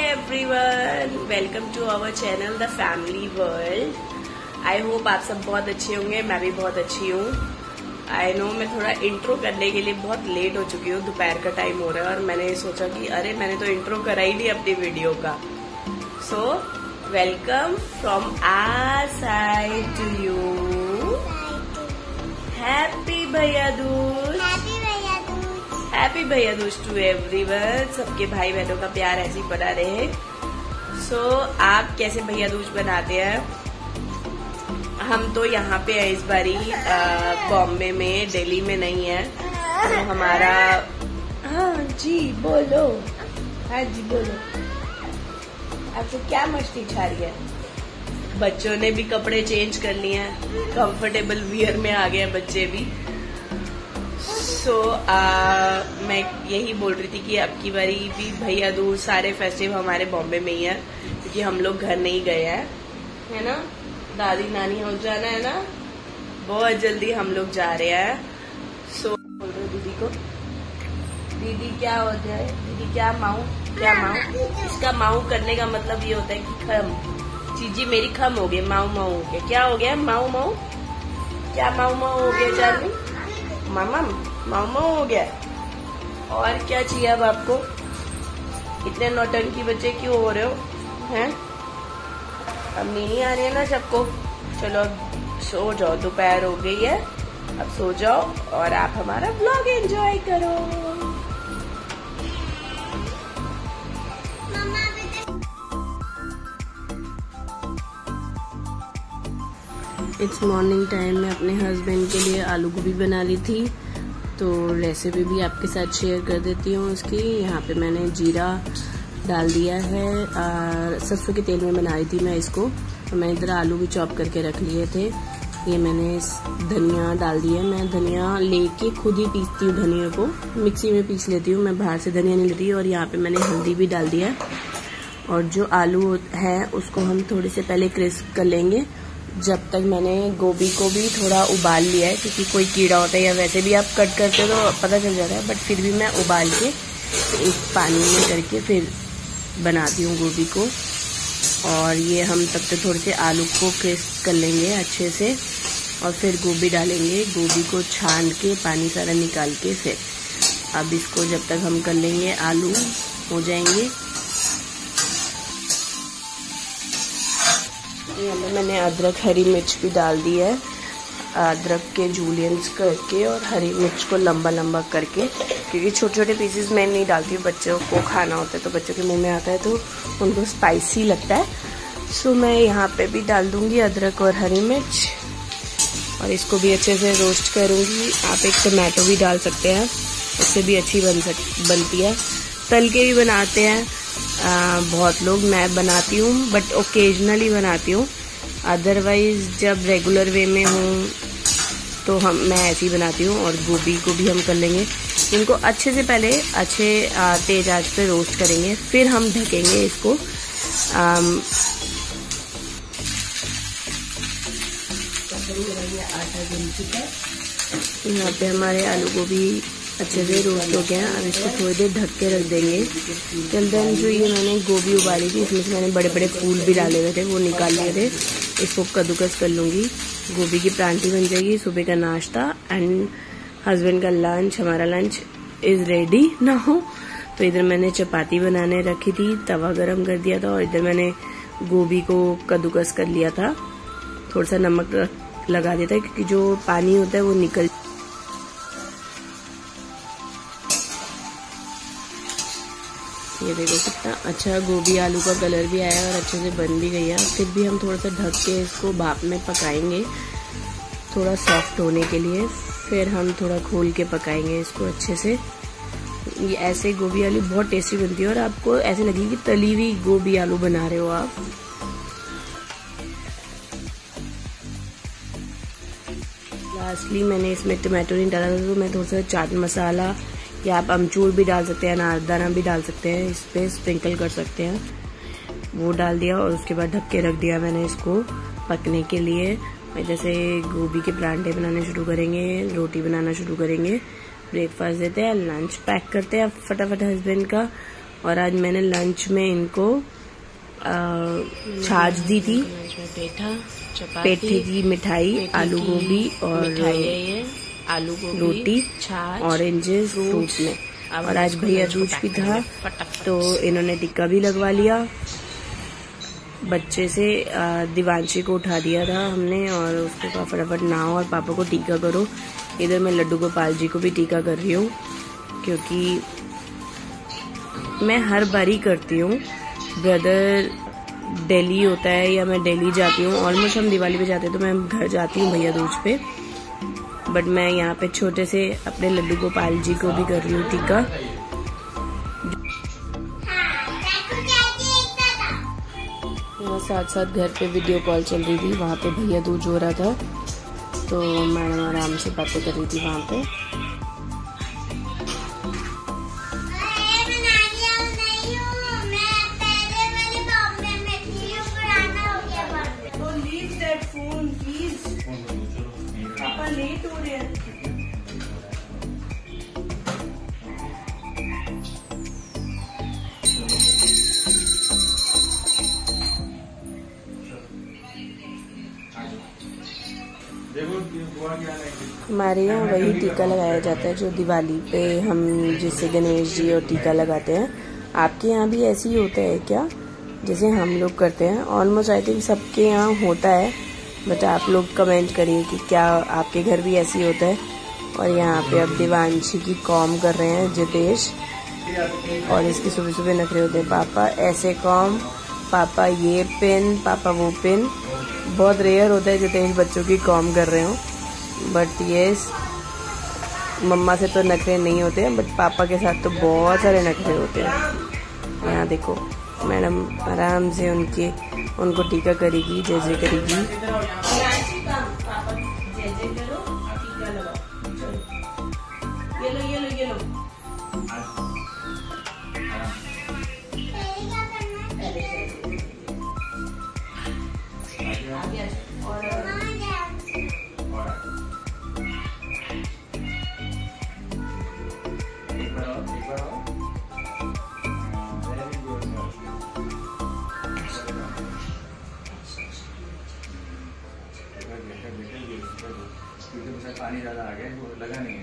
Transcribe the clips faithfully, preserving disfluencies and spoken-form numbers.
Everyone, welcome to our channel the family world. I hope आप सब बहुत अच्छे होंगे। मैं भी बहुत अच्छी हूँ। आई नो मैं थोड़ा इंट्रो करने के लिए बहुत लेट हो चुकी हूँ। दोपहर का टाइम हो रहा है और मैंने सोचा कि अरे मैंने तो इंट्रो करा ही नहीं अपनी वीडियो का। So welcome from our side to you. Happy Bhaiya Dooj. Happy Bhaiya Dooj to everyone. सबके भाई बहनों का प्यार ऐसे ही बना रहे। सो so, आप कैसे भैया दूज बनाते हैं? हम तो यहाँ पे है इस बारी बॉम्बे में, दिल्ली में नहीं है। तो हमारा हाँ जी बोलो, हाँ जी बोलो, आपको क्या मस्ती छा रही है? बच्चों ने भी कपड़े चेंज कर लिए हैं, कंफर्टेबल वियर में आ गए हैं बच्चे भी। सो so, मैं यही बोल रही थी कि अब की बारी भी भैया दूज सारे फेस्टिव हमारे बॉम्बे में ही है, क्योंकि हम लोग घर नहीं गए हैं, है ना। दादी नानी हो जाना है ना, बहुत जल्दी हम लोग जा रहे हैं। सो so, बोल रहे दीदी को, दीदी क्या हो जाए, दीदी क्या माऊ, क्या माऊ। इसका माऊ करने का मतलब ये होता है कि खम, चीजी मेरी खम हो गई, माऊ माऊ हो गया। क्या हो गया? माऊ माऊ। क्या माऊ माऊ हो गया चार्मी? मामा माऊ माऊ हो गया। और क्या चाहिए अब आपको? इतने नौटंकी बच्चे क्यों हो रहे हो हैं? अब नहीं आ रही है ना सबको। चलो अब सो जाओ, दोपहर हो गई है, अब सो जाओ और आप हमारा व्लॉग एंजॉय करो। It's morning time. मैं अपने हस्बैंड के लिए आलू गोभी बना ली थी, तो रेसिपी भी आपके साथ शेयर कर देती हूँ उसकी। यहाँ पे मैंने जीरा डाल दिया है और सरसों के तेल में बना रही थी मैं इसको। तो मैंने इधर आलू भी चॉप करके रख लिए थे। ये मैंने धनिया डाल दिया। मैं धनिया लेके खुद ही पीसती हूँ, धनिया को मिक्सी में पीस लेती हूँ, मैं बाहर से धनिया नहीं लेती। और यहाँ पे मैंने हल्दी भी डाल दिया। और जो आलू है उसको हम थोड़े से पहले क्रिस्प कर लेंगे। जब तक मैंने गोभी को भी थोड़ा उबाल लिया है, क्योंकि कोई कीड़ा होता है या वैसे भी आप कट करते हो तो पता चल जाता है, बट फिर भी मैं उबाल के एक पानी में करके फिर बनाती हूँ गोभी को। और ये हम तब तक थोड़े से आलू को क्रिस्प कर लेंगे अच्छे से और फिर गोभी डालेंगे। गोभी को छान के पानी सारा निकाल के फिर अब इसको जब तक हम कर लेंगे, आलू हो जाएंगे। यहाँ पे मैंने अदरक हरी मिर्च भी डाल दी है। अदरक के जूलियंस करके और हरी मिर्च को लंबा लंबा करके, क्योंकि छोटे छोटे पीसेस मैं नहीं डालती हूँ, बच्चों को खाना होता है तो बच्चों के मुंह में आता है तो उनको स्पाइसी लगता है। सो मैं यहाँ पे भी डाल दूँगी अदरक और हरी मिर्च और इसको भी अच्छे से रोस्ट करूँगी। आप एक टमाटो भी डाल सकते हैं, उससे भी अच्छी बन सक बनती है। तल के भी बनाते हैं आ, बहुत लोग, मैं बनाती हूँ बट ओकेजनली बनाती हूँ। अदरवाइज जब रेगुलर वे में हूँ तो हम मैं ऐसे ही बनाती हूँ। और गोभी को भी हम कर लेंगे, इनको अच्छे से पहले अच्छे आ, तेज आंच पे रोस्ट करेंगे, फिर हम ढकेंगे इसको। आम, आटा गूंद चुका है। यहाँ पे हमारे आलू गोभी अच्छे से रोस्ट हो गया। अब इसको थोड़ी देर ढक के रख देंगे। टिल देन जो ये मैंने गोभी उबाली थी, इसमें से मैंने बड़े बड़े फूल भी डाले हुए थे, वो निकाल लिए थे। इसको कद्दूकस कर लूँगी। गोभी की परांठी बन जाएगी। सुबह का नाश्ता एंड हस्बैंड का लंच, हमारा लंच इज़ रेडी ना हो। तो इधर मैंने चपाती बनाने रखी थी, तवा गरम कर दिया था और इधर मैंने गोभी को कद्दूकस कर लिया था। थोड़ा सा नमक लगा देता है, क्योंकि जो पानी होता है वो निकल। ये देखो कितना अच्छा गोभी आलू का कलर भी आया और अच्छे से बन भी गई है। फिर भी हम थोड़ा सा ढक के इसको भाप में पकाएंगे, थोड़ा सॉफ्ट होने के लिए। फिर हम थोड़ा खोल के पकाएंगे इसको अच्छे से। ये ऐसे गोभी आलू बहुत टेस्टी बनती है और आपको ऐसे लगेगी कि तली हुई गोभी आलू बना रहे हो आप। लास्टली मैंने इसमें टमाटो नहीं डाला था, तो मैं थोड़ा सा चाट मसाला या आप अमचूर भी डाल सकते हैं, अनारदाना भी डाल सकते हैं, इस पे स्प्रिंकल कर सकते हैं, वो डाल दिया। और उसके बाद ढक के रख दिया मैंने इसको पकने के लिए। जैसे गोभी के परांठे बनाने शुरू करेंगे, रोटी बनाना शुरू करेंगे, ब्रेकफास्ट देते हैं, लंच पैक करते हैं फटाफट हस्बैंड का, और आज मैंने लंच में इनको छाछ दी थी, पेठा, पेठे की मिठाई, आलू गोभी और आलू गोभी, रोटी, छाछ, ऑरेंजेस फ्रूट्स में। और आज भैया दूज भी था तो इन्होंने टिक्का भी लगवा लिया। बच्चे से दिवांशी को उठा दिया था हमने और उसको कहा फटाफट नहाओ और पापा को टीका करो। इधर मैं लड्डू गोपाल जी को भी टीका कर रही हूँ क्योंकि मैं हर बारी करती हूँ। ब्रदर दिल्ली होता है या मैं दिल्ली जाती हूँ, ऑलमोस्ट हम दिवाली पे जाते हैं तो मैं घर जाती हूँ भैया दूज पे, बट मैं यहाँ पे छोटे से अपने लड्डू गोपाल जी को भी कर रही हूँ टीका। साथ साथ घर पे वीडियो कॉल चल रही थी, वहाँ पे भैया दूज हो रहा था तो मैडम आराम से बातें कर रही थी वहाँ पे। लेट हो रहे हैं। हमारे यहाँ वही टीका लगाया जाता है जो दिवाली पे हम जिससे गणेश जी और टीका लगाते हैं। आपके यहाँ भी ऐसे ही होता है क्या जैसे हम लोग करते हैं? ऑलमोस्ट आई थिंक सबके यहाँ होता है, बट आप लोग कमेंट करिए कि क्या आपके घर भी ऐसे ही होता है। और यहाँ पे अब दिवांशी की कॉम कर रहे हैं जितेश, और इसकी सुबह सुबह नखरे होते हैं, पापा ऐसे कॉम, पापा ये पिन, पापा वो पिन। बहुत रेयर होता है जितेश बच्चों की कॉम कर रहे हो, बट ये मम्मा से तो नखरे नहीं होते हैं, बट पापा के साथ तो बहुत सारे नखरे होते हैं। यहाँ देखो मैडम आराम से उनके उनको टीका करेगी, जय जय करेगी। ये लो ये लो ये लो। पानी ज्यादा आ गया, वो लगा नहीं है।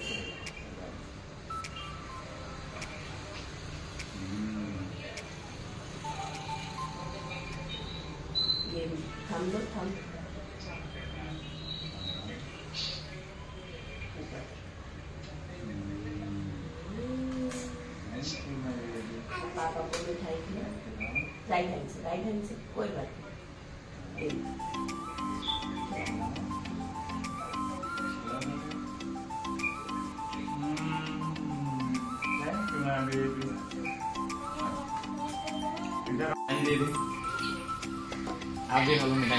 ये थम दो थम। पापा को मिठाई दिया राइट हैंड से, राइट हैंड से कोई बात नहीं। आप भी खा लो मिठाई।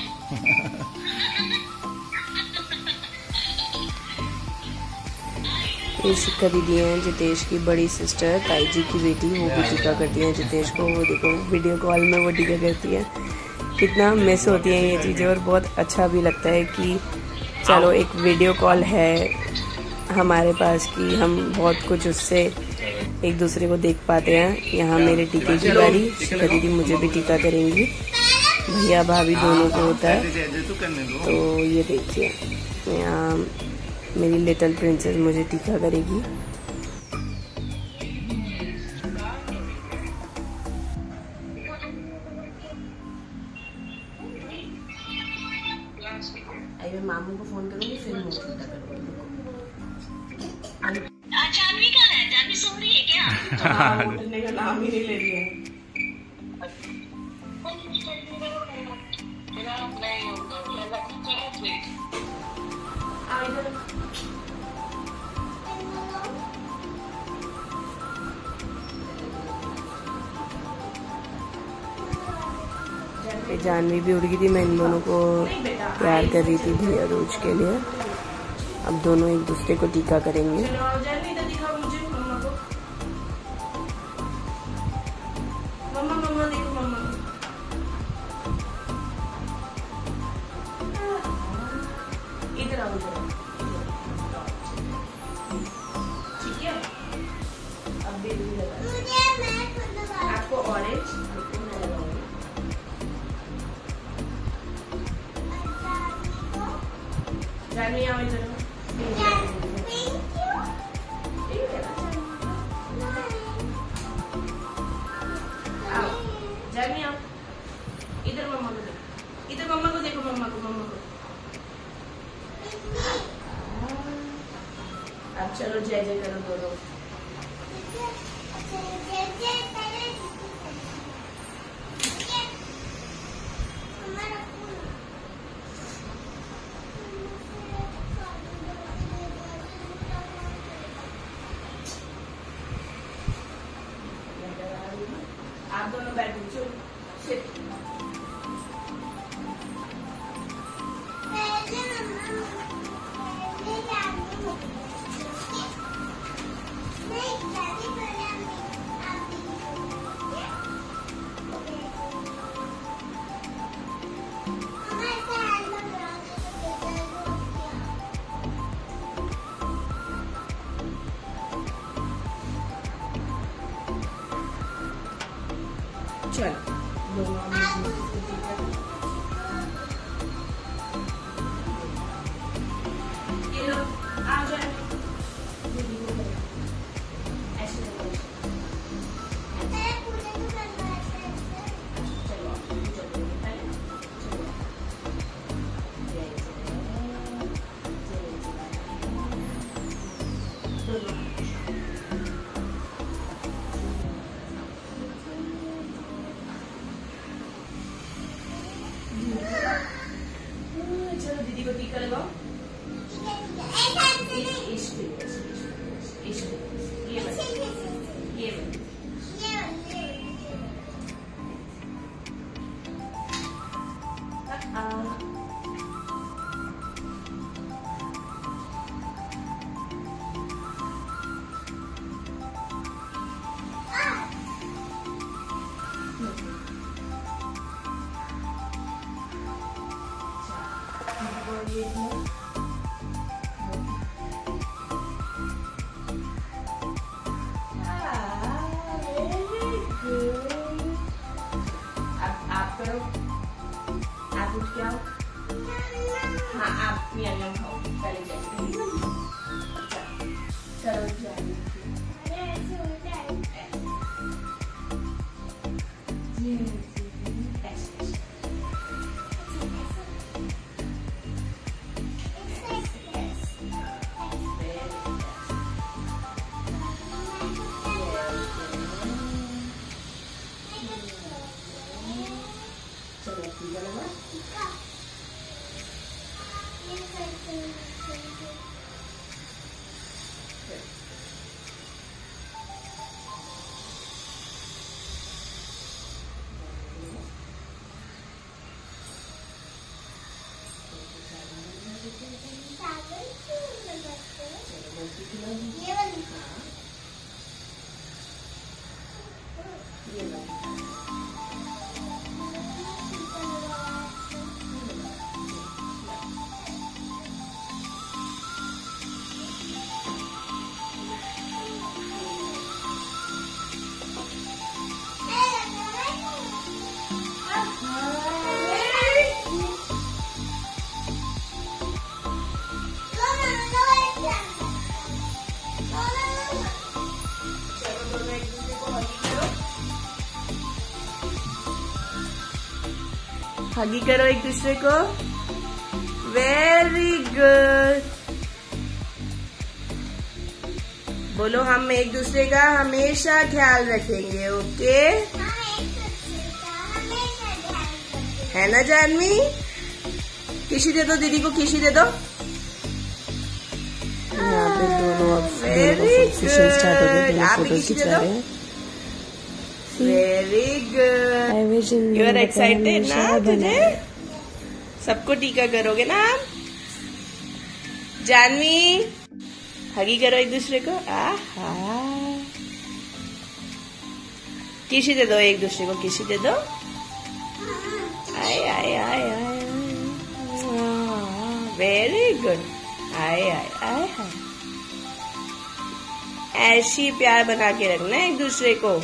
ये शिक्षा दीदी हैं जितेश की बड़ी सिस्टर, ताई जी की बेटी, वो भी टीका करती हैं जितेश को। वो देखो वीडियो कॉल में वो टीका करती है। कितना मिस होती हैं ये चीज़ें, और बहुत अच्छा भी लगता है कि चलो एक वीडियो कॉल है हमारे पास कि हम बहुत कुछ उससे एक दूसरे को देख पाते हैं। यहाँ मेरे टीके की बारी, शिक्षा दीदी मुझे भी टीका करेंगी, भैया भाभी दोनों को होता है। तो ये देखिए यहाँ मेरी लिटिल प्रिंसेस मुझे टीका करेगी। मैं मामू को फोन करूंगी फिर मुझे टीका करूंगी। जानवी कहाँ है? जानवी सो रही है क्या? उठने का नाम ही नहीं ले रही है। जानवी भी उड़ गई थी, मैं इन दोनों को प्यार कर रही थी भैया दूज के लिए। अब दोनों एक दूसरे को टीका करेंगे। मम्मा मम्मा देखो मम्मा। इधर आओ इधर। ठीक है अब भी लगा। जानवी आओ इधर। आओ जानवी आओ इधर, मम्मा को देखो, इधर मम्मा को देखो, मम्मा को मम्मा को। अब चलो जय जय करो दोनों। आप दोनों बैठो, चलो सिट। चलो ये लो, आ जाए ऐसे चलो दीदी को टीका लगाओ। इश्क इश्क ये ये आप करो, आप उठ के आओ। हाँ आप मियाँ मियाँ खाओ पहले जाइए। चलो जाइए। ये वाली ये वाली हगी करो एक दूसरे को। Very good. बोलो हम एक दूसरे का हमेशा ख्याल रखेंगे। ओके है ना जानवी? किसी दे दो दीदी को, किसी दे दो। यहाँ पे दोनों अब वेरी स्टार्ट हो गए, गुड। आप भी फोटो किसी खिंचा दे दो। रहे हैं। Very good. You are excited ना? तुझे सबको टीका करोगे ना आप? जानवी हगी करो एक दूसरे को। आहा किसी दे दो एक दूसरे को, किसी दे दो। आए आए आए आए वेरी गुड। आए आए आए आए ऐसी प्यार बना के रखना एक दूसरे को।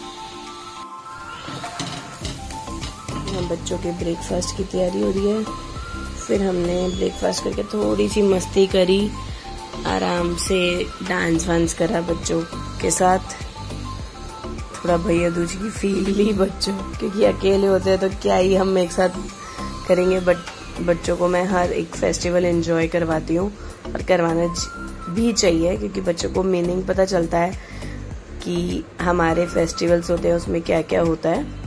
बच्चों के ब्रेकफास्ट की तैयारी हो रही है। फिर हमने ब्रेकफास्ट करके थोड़ी सी मस्ती करी, आराम से डांस वांस करा बच्चों के साथ, थोड़ा भैया दूज की फील ली बच्चों, क्योंकि अकेले होते हैं तो क्या ही हम एक साथ करेंगे। बट बच्चों को मैं हर एक फेस्टिवल एंजॉय करवाती हूँ और करवाना भी चाहिए, क्योंकि बच्चों को मीनिंग पता चलता है कि हमारे फेस्टिवल्स होते हैं उसमें क्या क्या होता है।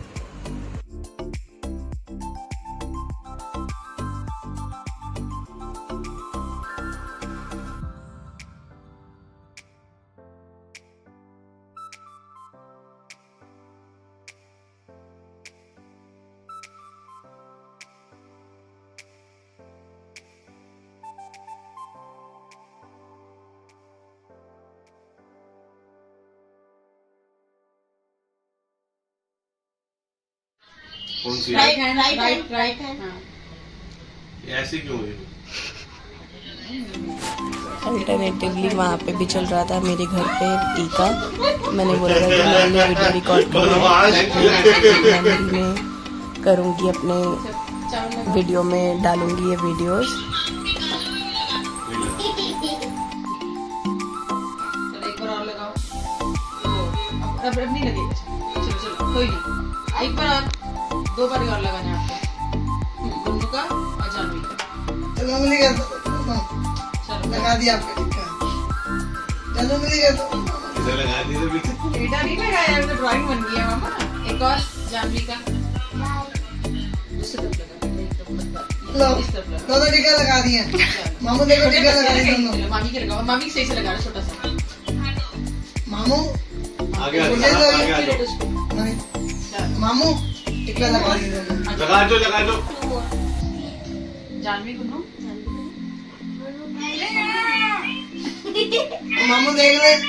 कौन सी right hand right right hand. ऐसे क्यों हुई? अल्टरनेटिवली वहाँ पे भी चल रहा था मेरे घर पे टीका, तो मैंने बोला था कि मैंने वीडियो रिकॉर्ड में करूँगी, अपने वीडियो में डालूंगी ये वीडियोस। एक बार और लगाओ, अब अब नहीं लगेगा। चलो चलो कोई नहीं, एक बार और, दो बार और लगाना है आपको, गुन्नू का और जानवी का। चलो उंगली कर दो, लगा दिया आपका टीका। चलो उंगली कर दो, इधर लगा दी तो पीछे बेटा नहीं लगाया, अभी तो ड्राइंग बन गई है मामा। एक और जानवी का, दूसरी तरफ लगा, एक तरफ मत लो इस तरफ लगा। दोनों टीका लगा दिए। मामू देखो टीका लगा दिए दोनों। मामी के लगाओ, मामी सही से लगा रहा छोटा सा। मामू आगे आगे मुझे तो आगे आ जाओ। उसको मामू टीका लगा दिए दोनों। लगा दो लगा दो। जानवी गुन्नू मामू देख ले,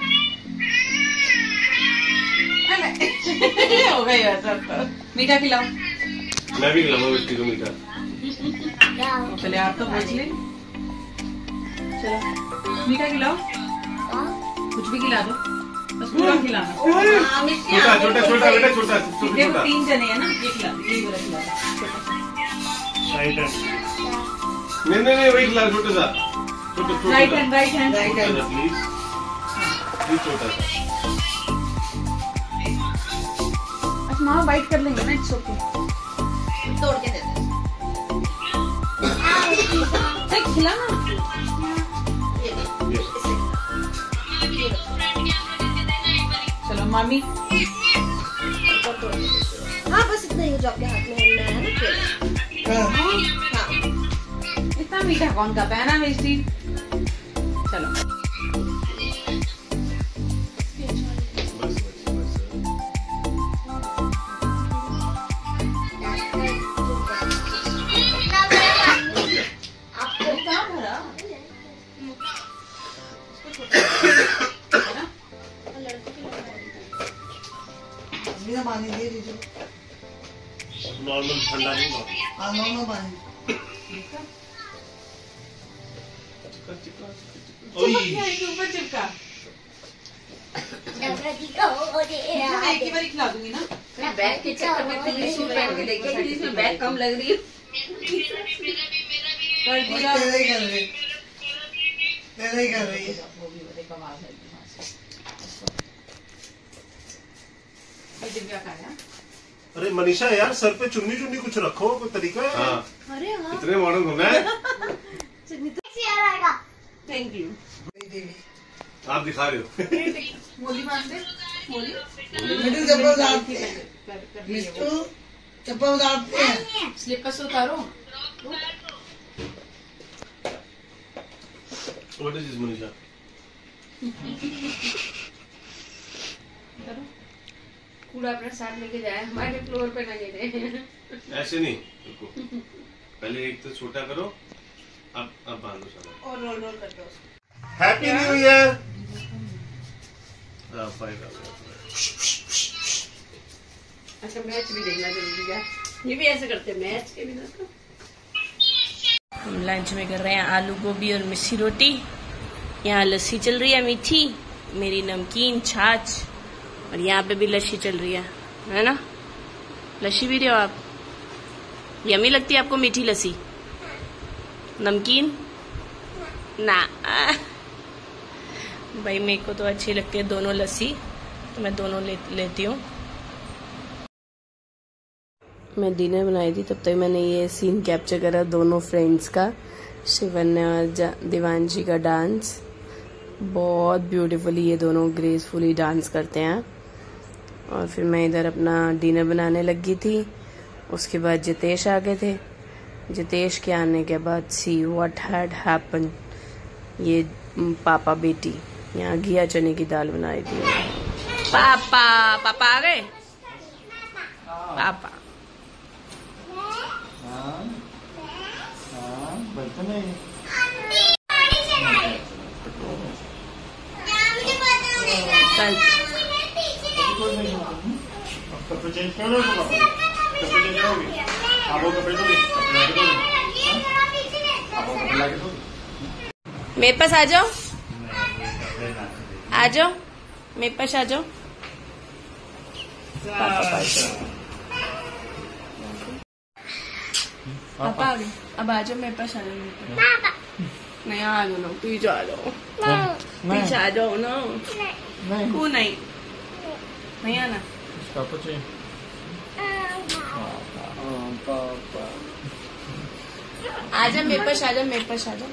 हो गई वैसा। तो मीठा खिलाओ, मैं भी खिलाऊंगा मिट्टी को मीठा। पहले आप तो पूछ ले। चलो मीठा खिलाओ, कुछ भी खिला दो, बस पूरा खिलाना। छोटा छोटा छोटा बेटा छोटा छोटा देखो छोटा। तीन जने हैं ना, ये खिला दो, यही वाला खिला दो। Right hand. नहीं नहीं नहीं वही खिला छोटा सा, छोटा छोटा। Right hand right hand right hand. Please please छोटा सा। अच्छा मामा बाइट कर लेंगे ना, इट्स ओके। तोड़ के दे दे। खिलाना चलो मामी। हाँ बस इतना ही जो आपके हाथ में है ना केला। हाँ इतना मीठा कौन खाता है ना मिस्टी। चलो बस बस बस। आपको कहाँ भरा बिना पानी दे दीजिए। नॉर्मल ठंडा नहीं होगा। हाँ नॉर्मल पानी। ओए ऊपर चिपका। मैं एक ही बार खिला दूंगी ना। मैं बैग के चक्कर में तीन सूट पहन के देखी थी, जिसमें बैग कम लग रही है। कर दिया। तेरा ही कर रही, तेरा ही कर रही है। ये दिव्या का है। अरे मनीषा यार सर पे चुन्नी चुन्नी कुछ रखो, कोई तरीका है? हाँ अरे हाँ इतने मॉडर्न हो गए। Thank you. आप दिखा रहे हो। मोली बांध दे, मोली। मिट्टू चप्पल उतारते हैं, कर कर दिए मिट्टू चप्पल उतारते हैं। वो। स्लीपर्स उतारो। What is this Manisha? उतारो। कूड़ा अपने साथ लेके जाए, हमारे फ्लोर पे ना गिरे। ऐसे नहीं, रुको पहले एक तो छोटा करो, अब अब बांधो सारा। और रोल रोल कर दो उसको। Happy new year. हाँ फाइव। अच्छा मैच भी देखना जरूरी है, ये भी ऐसे करते हैं मैच के बिना तो। हम लंच में कर रहे हैं आलू गोभी और मिस्सी रोटी। यहाँ लस्सी चल रही है मीठी, मेरी नमकीन छाछ, और यहाँ पे भी लस्सी चल रही है, है ना? लस्सी भी रहे हो आप? यम्मी लगती है आपको मीठी लस्सी? नमकीन ना। भाई मेरे को तो अच्छी लगती है दोनों लस्सी, तो मैं दोनों ले, लेती हूँ। मैं डिनर बनाई थी तब तक मैंने ये सीन कैप्चर करा दोनों फ्रेंड्स का, शिवन्या और देवांशी का डांस। बहुत ब्यूटीफुली ये दोनों ग्रेसफुली डांस करते हैं। और फिर मैं इधर अपना डिनर बनाने लगी थी। उसके बाद जितेश आ गए थे। जितेश के आने के बाद सी व्हाट हैड हैपन, ये पापा बेटी यहाँ घिया चने की दाल बनाई थी। पापा पापा आ गए। पापा कपड़े चेंज कर लो, कपड़े चेंज करोगे, आप वो कपड़े दोगे, कपड़े लाके दोगे, आप वो कपड़े लाके दोगे। मेरे पास आ जाओ, आ जाओ मेरे पास आ जाओ। पापा पास पापा आ गए, अब आ जाओ मेरे पास आ जाओ। मेरे पास नहीं आ जाओ ना, पीछे आ जाओ, पीछे आ जाओ ना। क्यों नहीं नहीं आना? पापा चाहिए। आजा मेरे पास, आजा मेरे पास, आजा।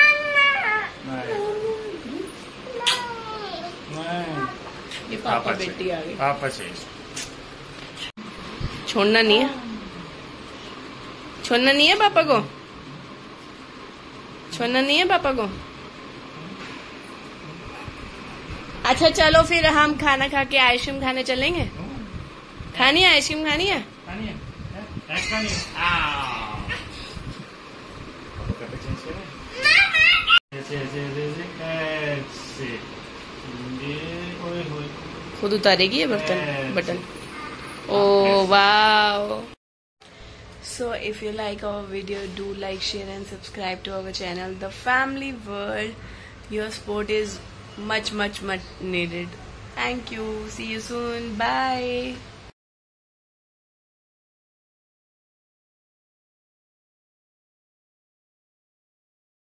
ये पापा बेटी आ गई। पापा चाहिए। छोड़ना नहीं है, छोड़ना नहीं है पापा को, छोड़ना नहीं है पापा को। अच्छा चलो फिर हम खाना खा के आइसक्रीम खाने चलेंगे। खानी है आइसक्रीम, खानी है? खानी है? खानी है? आ कपड़े चेंज करें? ऐसे ऐसे ऐसे ऐसे ये ओए होए खुद उतारेगी ये बर्तन button. Oh wow. So if you like our video, do like, share and subscribe to our channel, The Family World. Your support is much much much needed. Thank you. See you soon. Bye.